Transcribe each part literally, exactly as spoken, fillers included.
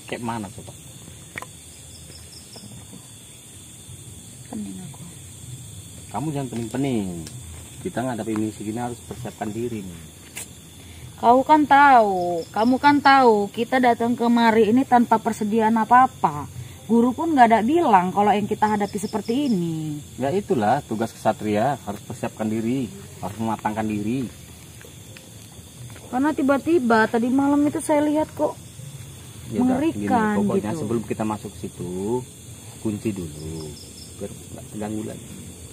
Kayak mana coba? Pening aku. Kamu jangan pening-pening. Kita ngadepin ini segini harus persiapkan diri nih. Kau kan tahu, kamu kan tahu kita datang kemari ini tanpa persediaan apa-apa. Guru pun nggak ada bilang kalau yang kita hadapi seperti ini. Ya itulah tugas kesatria, harus persiapkan diri, harus mematangkan diri. Karena tiba-tiba tadi malam itu saya lihat kok Ya udah, mengerikan gini, pokoknya gitu. sebelum kita masuk ke situ, kunci dulu biar nggak terganggu lagi.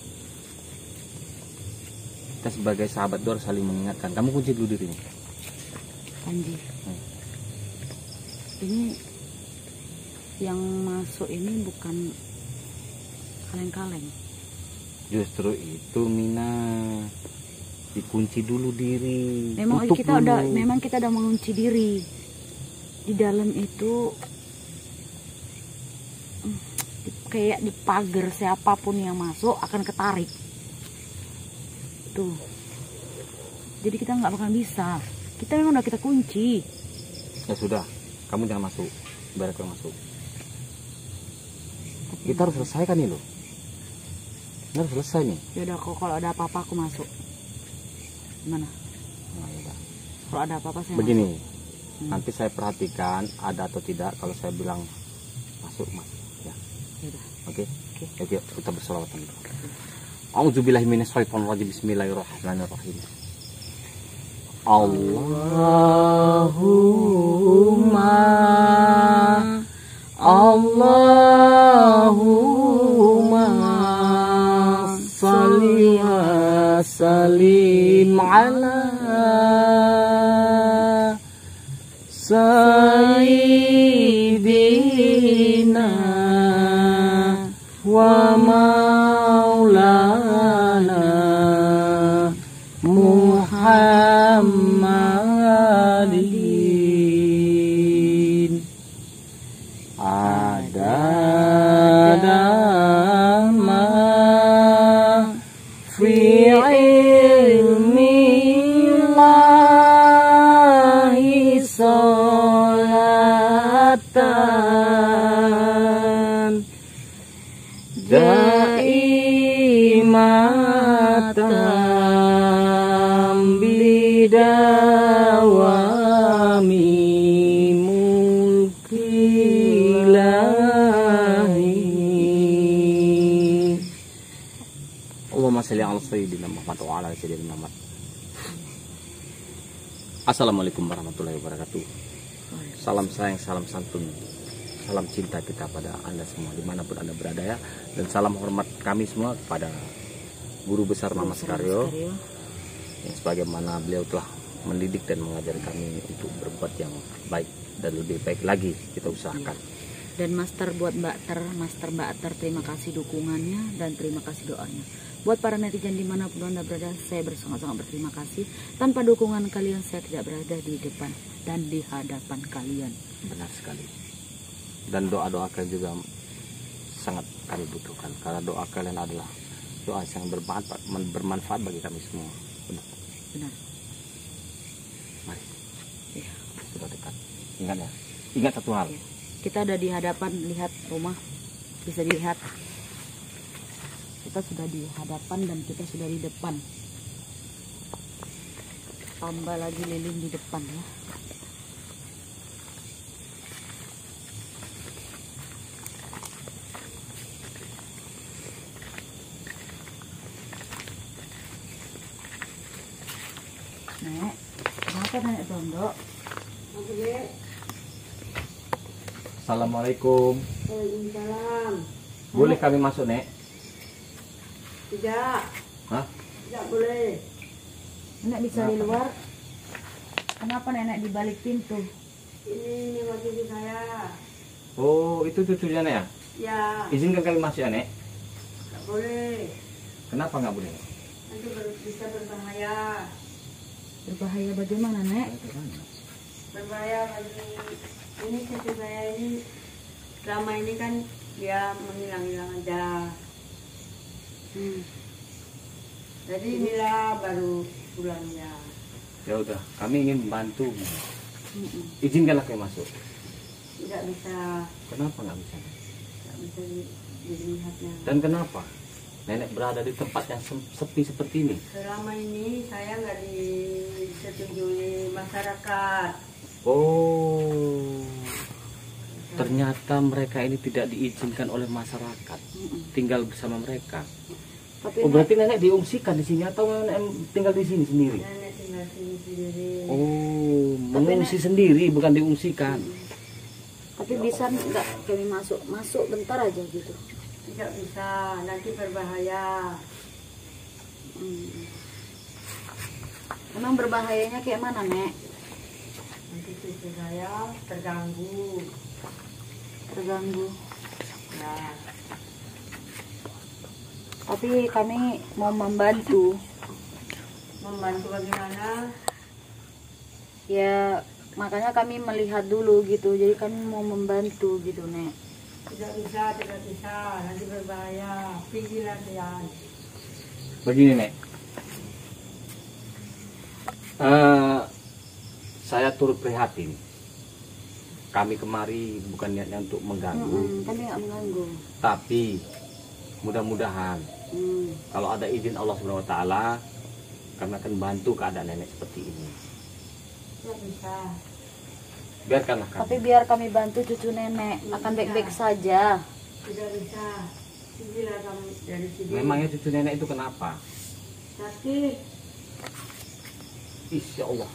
Kita sebagai sahabat itu harus saling mengingatkan. Kamu kunci dulu dirimu. Panji, Hmm. ini yang masuk ini bukan kaleng-kaleng. Justru itu Mina, dikunci dulu diri. Memang tutup kita dulu. udah, memang kita udah mengunci diri. Di dalam itu hmm, kayak di pagar, siapapun yang masuk akan ketarik. Tuh. Jadi kita nggak bakal bisa. Kita memang udah kita kunci. Ya sudah, kamu jangan masuk. Biar aku yang masuk. Kita harus selesaikan nih loh. Ini harus selesai nih. Ya udah, kok kalau ada apa-apa aku masuk. Gimana? Nah, yaudah. Kalau ada apa-apa saya Begini, masuk. Hmm. nanti saya perhatikan ada atau tidak. Kalau saya bilang masuk, masuk. Ya, Ya udah. oke. Oke. Oke, kita bersolawat dulu. A'udzubillahi minasyaitonirrajim. Bismillahirrahmanirrahim. Allahumma Allahumma salli wa sallim ala sayyidina wa maulana Muhammadin adadama fi ilmillahi salatan daimatan bidawami mulkilahi. Allahumma shalli ala sayyidina Muhammad wa ala sayyidina Muhammad. Assalamualaikum warahmatullahi wabarakatuh. Salam sayang, salam santun, salam cinta kita pada Anda semua dimanapun Anda berada ya. Dan salam hormat kami semua kepada Guru Besar Mama Sekaryo, yang sebagaimana beliau telah mendidik dan mengajar kami untuk berbuat yang baik dan lebih baik lagi kita usahakan. Dan Master buat Mbak Ter, Master Mbak Ter, terima kasih dukungannya dan terima kasih doanya. Buat para netizen dimanapun Anda berada, saya bersangat-sangat berterima kasih. Tanpa dukungan kalian saya tidak berada di depan dan di hadapan kalian. Benar sekali. Dan doa-doa kalian juga sangat kami butuhkan, karena doa kalian adalah doa yang bermanfaat, bermanfaat bagi kami semua. Benar. Benar. Mari. Ya. Sudah dekat. Ingat ya. Ingat satu hal. Ya. Kita ada di hadapan, lihat rumah, bisa dilihat. Kita sudah di hadapan dan kita sudah di depan. Tambah lagi lilin di depan ya. Nek, kenapa Nek Tondo? Assalamualaikum. Waalaikumsalam. Boleh kami masuk, Nek? Tidak, Hah? tidak boleh. Nenek bisa di luar. Kenapa nenek di balik pintu? Ini lewat cucu saya. Oh, itu cucunya, Nek ya? Ya, Izinkan kami masuk ya, Nek? tidak boleh. Kenapa nggak boleh? Nanti ber- bisa berbahaya. Berbahaya bagaimana, Nek? Berbahaya bagi ini cucu saya ini. Selama ini kan dia menghilang-hilang aja. Hmm. Jadi inilah baru pulangnya. Ya udah, kami ingin membantu. Mm-mm. Izinkanlah kami masuk. tidak bisa, Kenapa nggak bisa? tidak bisa di- dilihatnya. Dan kenapa nenek berada di tempat yang sem- sepi seperti ini? Selama ini saya nggak disetujui masyarakat. Oh, ternyata mereka ini tidak diizinkan oleh masyarakat tinggal bersama mereka. Tapi Oh, berarti nenek diungsikan di sini atau nenek tinggal di sini sendiri? Nenek tinggal sini sendiri. Oh, mengungsi sendiri bukan diungsikan. tapi bisa nggak kami masuk masuk bentar aja gitu. Tidak bisa, nanti berbahaya. Hmm. Emang berbahayanya kayak mana, Nek? Nanti cucu saya terganggu. Terganggu. Nah, Tapi kami mau membantu. membantu bagaimana? Ya makanya kami melihat dulu gitu. Jadi kami mau membantu gitu, Nek. Tidak bisa, tidak bisa, nanti berbahaya. Pergilah kalian. Begini, Nek. Eh, saya turut prihatin. Kami kemari bukan niatnya untuk mengganggu, Mm-mm, kami nggak mengganggu. tapi mudah-mudahan Hmm. kalau ada izin Allah Subhanahu Wa Taala, kami akan bantu keadaan nenek seperti ini. Tidak bisa. Biarkanlah kami. Tapi biar kami bantu cucu nenek akan baik-baik saja. Tidak bisa. Pergilah kamu dari sini. Memangnya cucu nenek itu kenapa? Sakit. Insya Allah.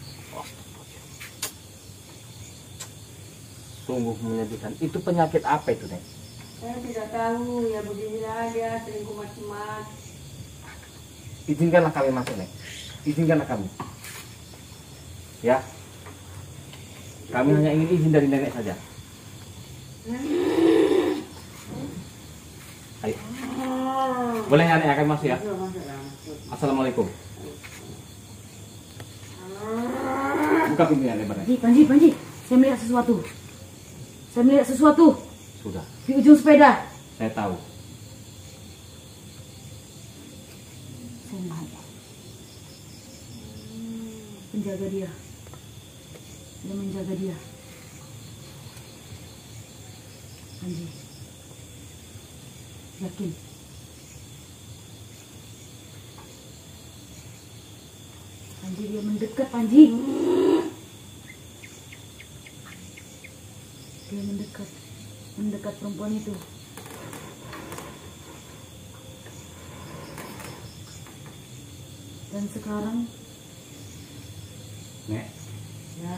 Sungguh menyedihkan. Itu penyakit apa itu, Nek? Saya tidak tahu, ya beginilah dia sering kumat-kumat. Izinkanlah kami masuk, Nek. Izinkanlah kami. Ya. Kami hanya ingin izin dari nenek saja. Ayo. Boleh ya, Nek, kami masuk ya? Assalamualaikum. Buka pintunya lebarnya. Panji, Panji, Panji. Saya melihat sesuatu. Saya melihat sesuatu Sudah. di ujung sepeda. Saya tahu. Saya melihat. Penjaga dia. Dia menjaga dia. Panji. Yakin. Panji dia mendekat, Panji. Dia mendekat. Mendekat perempuan itu. Dan sekarang Nek. Ya,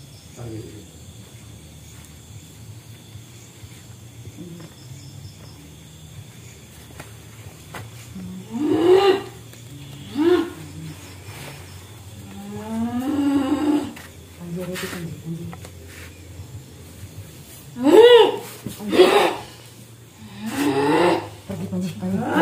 Panji ada itu, Panji, Panji. Panji. Panji, Panji, Panji.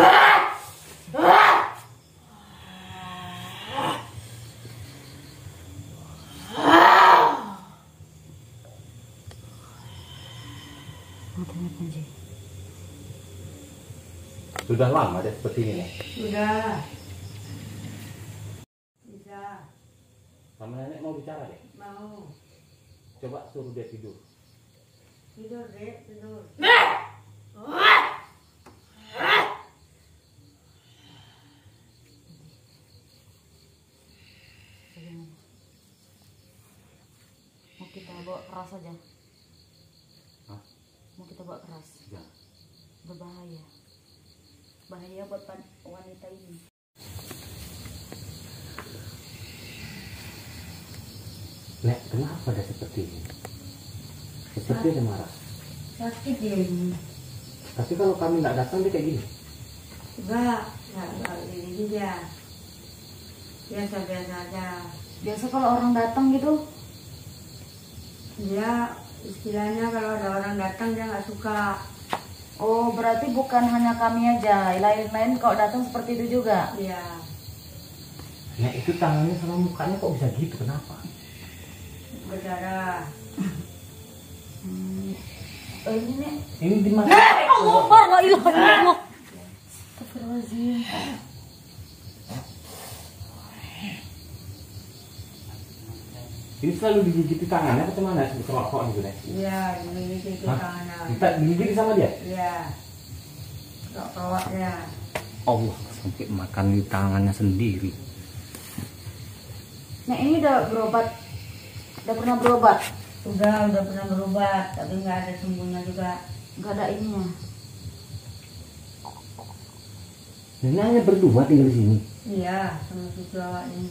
Matanya Panji. Sudah lama dia seperti ini, Nek. sudah. Bisa. Sama nenek mau bicara, deh. Mau. Coba suruh dia tidur. Tidur, Dek, tidur. Bagaimana? Mau kita bawa keras aja? Hah? Mau kita bawa keras? Jangan. Berbahaya. Bahaya buat pan- wanita ini. Nek, kenapa dia seperti ini? Seperti dia marah. Sakit dia. Tapi kalau kami nggak datang dia kayak gini. Enggak, enggak, enggak ini dia. Biasa-biasa aja. Biasa kalau orang datang gitu, Dia istilahnya kalau ada orang datang dia nggak suka. oh berarti bukan hanya kami aja, lain-lain kalau datang seperti itu juga. Iya. Nek, itu tangannya sama mukanya kok bisa gitu? Kenapa? Berdarah. Hmm. Oh, ini nih. Ini di mana? Allah, la ilaha illallah. Astagfirullahaladzim. Ini selalu digigit di tangannya atau mana? Kerokok gitu deh. Iya, digigit di tangan. Kita digigit sama dia? Iya. Kerokoknya. Allah, sampai makan di tangannya sendiri. Nek ini udah berobat, udah pernah berobat? Udah, udah pernah berobat, tapi nggak ada sembuhnya juga. Nggak ada ininya. Ini hanya berdua tinggal di sini. Iya, sama cucu awak ini.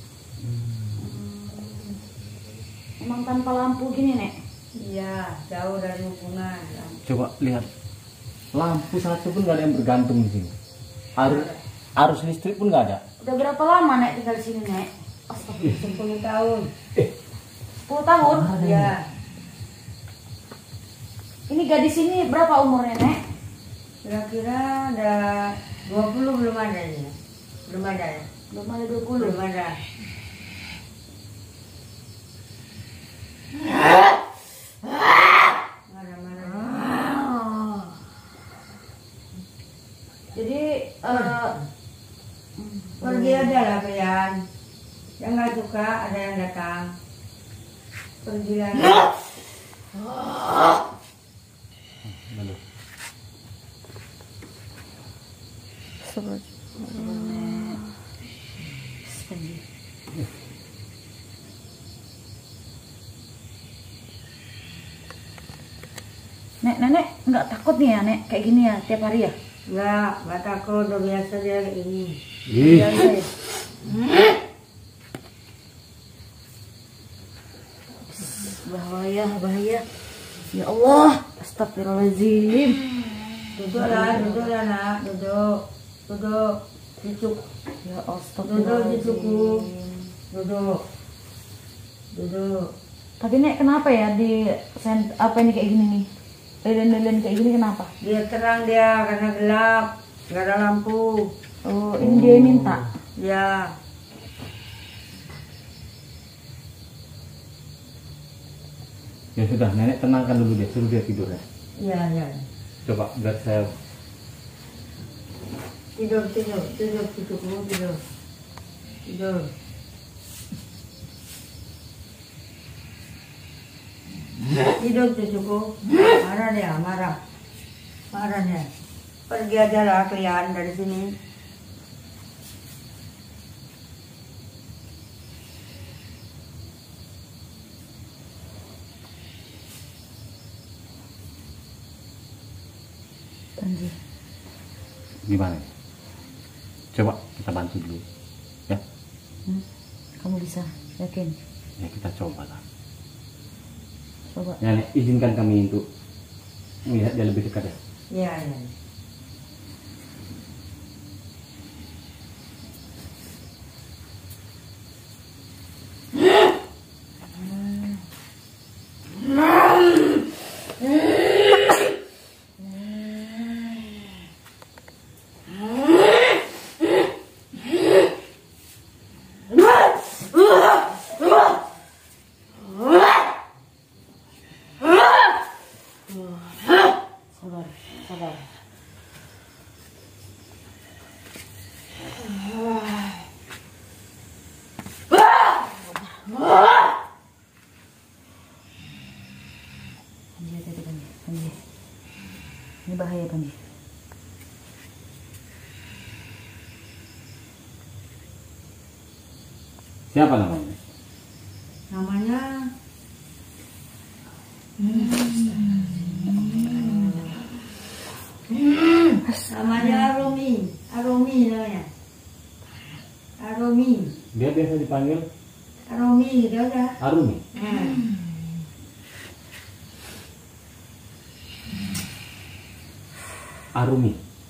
Emang tanpa lampu gini, Nek? Iya, jauh dari hubungan. Coba lihat, lampu satu pun nggak ada yang bergantung di sini. Arus, arus listrik pun nggak ada. Udah berapa lama, Nek, tinggal di sini, Nek? Astagfirullah. sepuluh tahun. sepuluh tahun? Iya. Ini gadis ini berapa umurnya, Nek? Kira-kira ada dua puluh belum ada ya. Belum ada ya. Belum ada dua puluh. Belum ada. Mana-mana. Jadi, eh, Pergi aja lah kalian. Yang nggak suka ada yang datang. Pergi lagi. Lalu. Nek, Nenek nggak takut nih ya, Nek? Kayak gini ya, tiap hari ya? Nggak, nggak takut. Udah biasa dia kayak ini. Ih, Biasa ya. Bahaya, bahaya. Ya Allah, astagfirullahaladzim. Duduklah, duduklah nak, duduk, duduk, cucuk, Ya duduk astagfirullahaladzim. cucuku, duduk, duduk. Tapi Nek kenapa ya di sent apa ini kayak gini nih? Lilin-lilin kayak gini kenapa? Dia terang dia karena gelap, nggak ada lampu. Oh, ini dia yang minta. Ya, ya sudah, nenek tenangkan dulu dia, suruh dia tidur ya. ya, ya. Coba biar saya. Tidur, tidur, tidur, cucuku, tidur, tidur. Tidur cucuku, marah dia, marah, marah dia. Pergi aja lah kalian dari sini. Panji, Gimana? Coba kita bantu dulu. Ya, hmm? Kamu bisa, yakin? ya kita coba lah. Coba. Ya, Nek, izinkan kami untuk melihat dia lebih dekat ya. Ya, ya. Sabar, sabar. Panji, hati-hati Panji, Panji. Ini bahaya Panji. Siapa namanya? Namanya namanya Aromi, Aromi namanya. Aromi, Dia biasa dipanggil Aromi gitu aja. Arumi. Hmm. Arumi.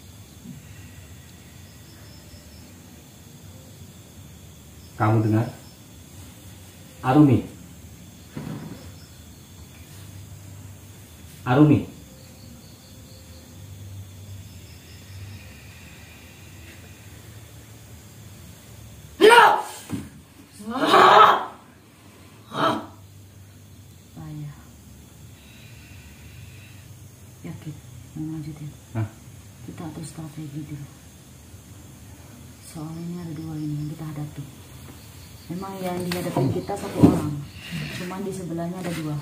Kamu dengar? Arumi. Arumi. Bahaya. Yakin? Mau lanjutin? Hah? Kita atur strategi dulu. Soalnya ini ada dua ini yang kita hadapi. Memang yang dihadapi kita satu orang. Cuman di sebelahnya ada dua.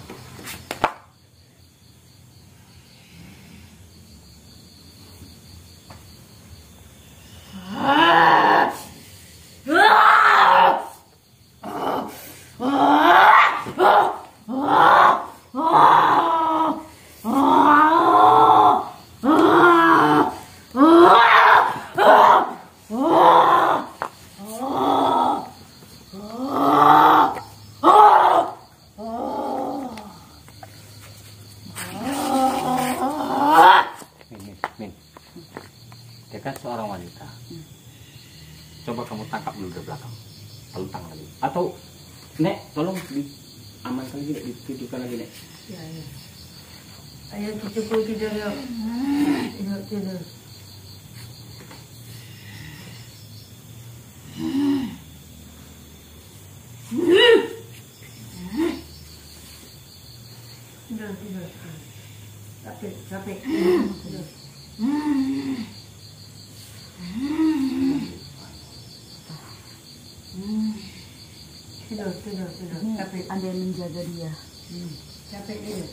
Dia kan seorang wanita. Coba kamu tangkap dulu dari belakang, lalu tangan lagi. Atau Nek, tolong di amankan lagi, Nek, ditidurkan lagi, Nek. Ya, ya. Ayo cucuku tidur yuk. Tidur, tidur. Tidur, tidur. Capek, capek. Tidur. Tidur, tidur, tidur. Ini Capek. ada yang menjaga dia. Hmm. Capek tidur.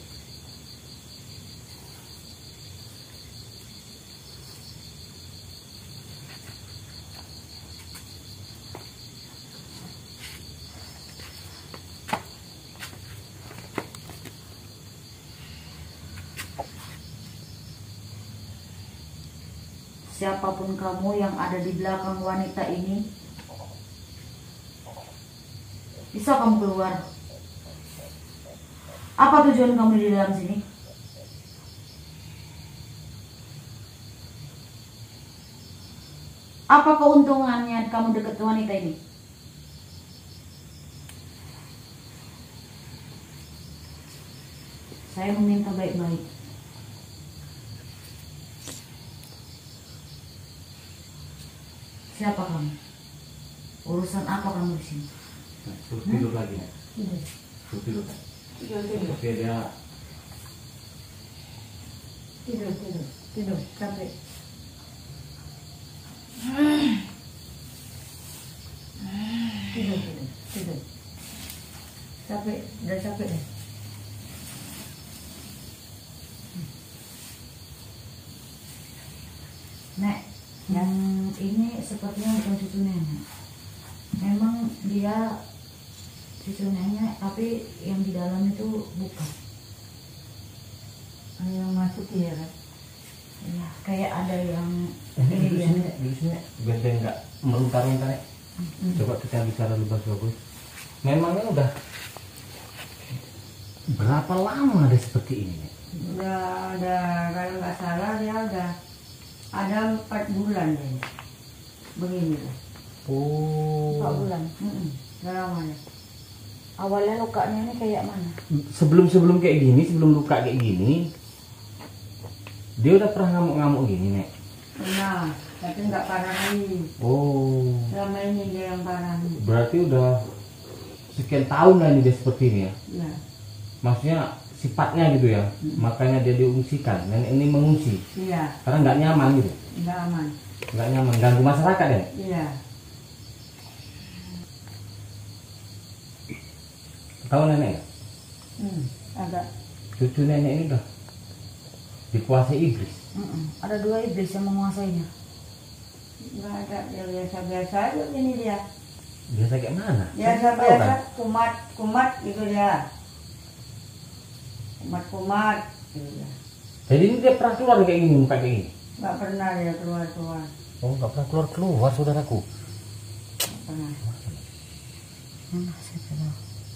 Siapapun kamu yang ada di belakang wanita ini, bisa kamu keluar. Apa tujuan kamu di dalam sini? Apa keuntungannya kamu dekat wanita ini? Saya meminta baik-baik. Siapa kamu? Urusan apa kamu di sini? Nah, terus tidur lagi, Nek. Tidur. Terus tidur, Nek. Tidur, tidur. Tapi dia Tidur, tidur. Tidur, capek. Tidur, tidur, tidur. Capek, udah capek deh. Nek, yang ini sepertinya bukan cucu nenek. Memang dia cucu nenek, tapi yang di dalam itu bukan. Ayo masuk ya kan? Ya, kayak ada yang ini ini dulu dia. sini, Nek. Dulu sini, Nek. Biar dia nggak melingkar-lingkar, Nek. Coba kita bicara lebih bagus. Memangnya udah berapa lama ada seperti ini, Nek? Udah, udah kalau nggak salah dia udah ada empat bulan deh. Begini lah. Oh. Empat bulan. Mm-mm. Udah lama deh. Awalnya lukanya ini kayak mana? Sebelum-sebelum kayak gini, sebelum luka kayak gini, dia udah pernah ngamuk-ngamuk gini, Nek? Pernah, tapi nggak parah ini. Oh. Selama ini dia yang parah nih. Berarti udah sekian tahun lah ini dia seperti ini ya? Ya, Maksudnya sifatnya gitu ya? Makanya dia diungsikan, nenek ini mengungsi. iya, Karena nggak nyaman gitu? nggak aman. Nggak nyaman, ganggu masyarakat ya? Iya, Tahu nenek ya? hmm, agak. Cucu nenek ini udah dikuasai iblis. Mm-mm. Ada dua iblis yang menguasainya. Nggak ada, ya biasa-biasa aja ini dia. Biasa kayak mana? Biasa-biasa, Tahu kan? kumat-kumat gitu dia. Kumat-kumat gitu dia. Jadi ini dia pernah keluar kayak gini, muka kayak gini? Nggak pernah dia keluar-keluar. Oh, nggak pernah keluar-keluar, saudaraku. Nggak pernah. Mana saya tahu.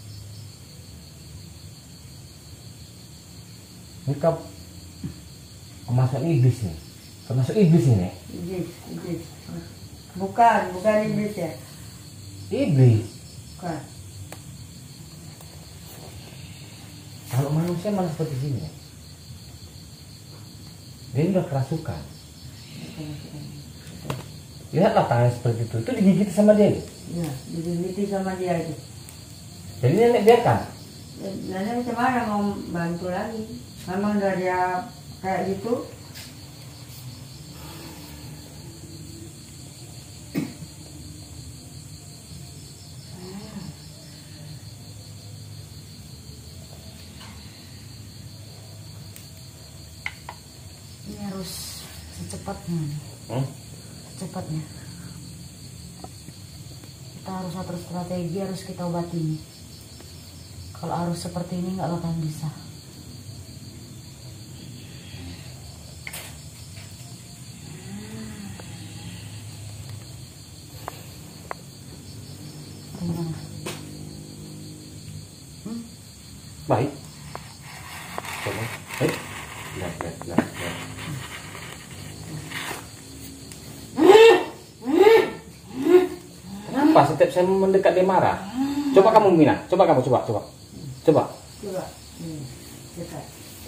Ini kau masuk iblis nih. Termasuk iblis ini, Nek? Iblis, iblis. Bukan, bukan iblis ya. Iblis. Bukan. Kalau manusia malah seperti sini, Nek. Dia ini udah kerasukan. Lihatlah tangan seperti itu. Itu digigit sama dia. Iya, digigiti sama dia itu. Jadi nenek biarkan. Nenek macam mana mau bantu lagi? Memang udah dia kayak gitu. Cepatnya. Hmm? Cepatnya. Kita harus atur strategi, harus kita obati ini. Kalau arus seperti ini nggak bakalan bisa. Gimana? Hmm? Baik. Coba. Baik. Lihat, lihat, lihat, lihat. Kenapa setiap saya mendekat dia marah? Coba kamu Mina, coba kamu coba, coba. Coba. Coba. Hmm. Dekat.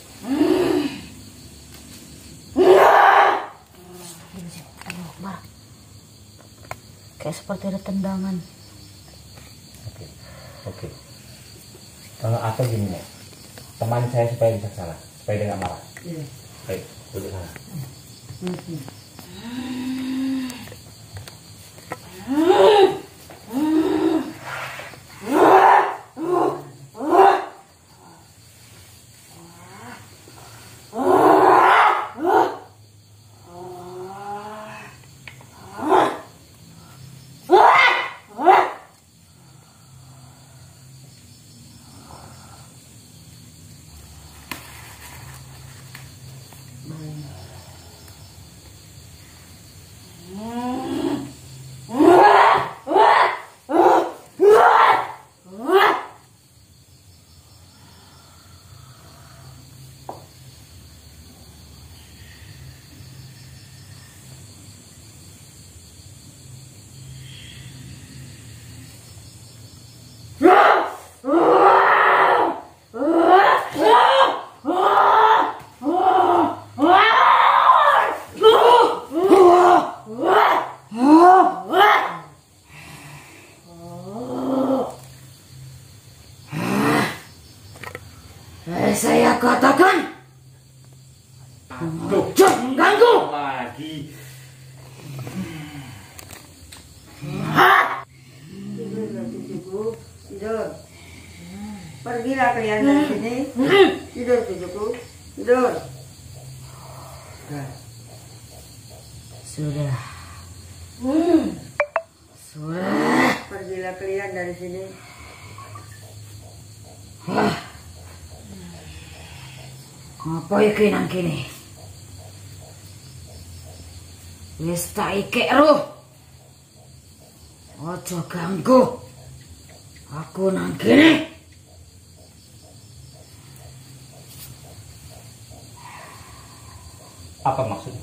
Aduh, marah. Kayak seperti ada tendangan. Oke. Oke. Kalau atau gini nih. Teman saya supaya bisa salah, supaya dia nggak marah. Iya. Baik, duduk sana. Hmm. Eh, saya katakan, jangan mengganggu. Lagi. Tidur, cucuku, tidur. Pergilah kalian dari sini. Tidur, cucuku, tidur. Sudah. Hmm. Sudah. Pergilah kalian dari sini. Apa iki nang kene? Wis tak ikek roh. Ojo ganggu. Aku nang kene. Apa maksudnya?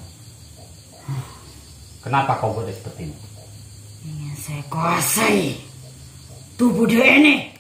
Kenapa kau buat seperti ini? Ingin saya kuasai tubuh dia ini.